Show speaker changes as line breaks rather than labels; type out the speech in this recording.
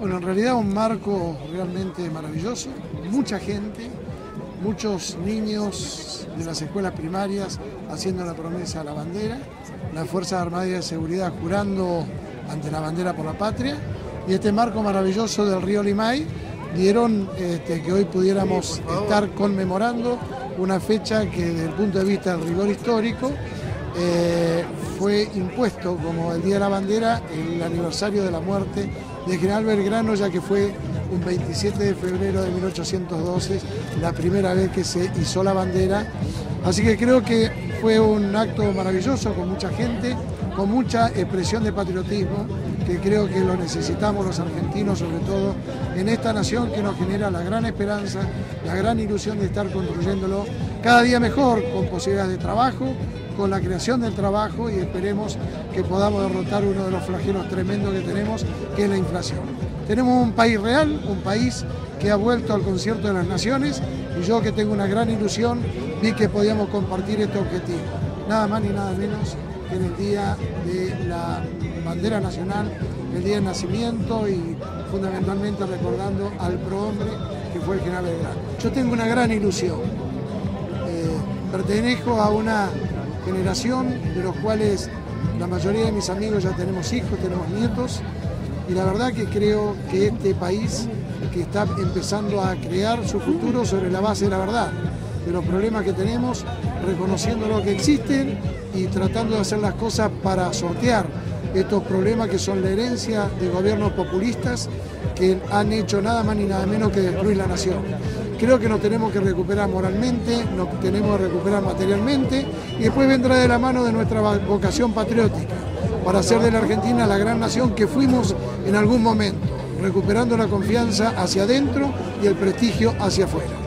Bueno, en realidad un marco realmente maravilloso, mucha gente, muchos niños de las escuelas primarias haciendo la promesa a la bandera, las Fuerzas Armadas y de Seguridad jurando ante la bandera por la patria, y este marco maravilloso del río Limay dieron que hoy pudiéramos estar conmemorando una fecha que desde el punto de vista del rigor histórico fue impuesto como el Día de la Bandera, el aniversario de la muerte de General Belgrano, ya que fue un 27 de febrero de 1812 la primera vez que se izó la bandera. Así que creo que fue un acto maravilloso, con mucha gente, con mucha expresión de patriotismo, que creo que lo necesitamos los argentinos, sobre todo en esta nación que nos genera la gran esperanza, la gran ilusión de estar construyéndolo cada día mejor, con posibilidades de trabajo, con la creación del trabajo, y esperemos que podamos derrotar uno de los flagelos tremendos que tenemos, que es la inflación. Tenemos un país real, un país que ha vuelto al concierto de las naciones, y yo, que tengo una gran ilusión, vi que podíamos compartir este objetivo, nada más ni nada menos que en el Día de la Bandera Nacional, el día del nacimiento, y fundamentalmente recordando al prohombre que fue el General Belgrano. Yo tengo una gran ilusión, pertenezco a una generación de los cuales la mayoría de mis amigos ya tenemos hijos, tenemos nietos, y la verdad que creo que este país, que está empezando a crear su futuro sobre la base de la verdad, de los problemas que tenemos, reconociendo lo que existen y tratando de hacer las cosas para sortear estos problemas que son la herencia de gobiernos populistas que han hecho nada más ni nada menos que destruir la nación. Creo que nos tenemos que recuperar moralmente, nos tenemos que recuperar materialmente, y después vendrá de la mano de nuestra vocación patriótica para hacer de la Argentina la gran nación que fuimos en algún momento, recuperando la confianza hacia adentro y el prestigio hacia afuera.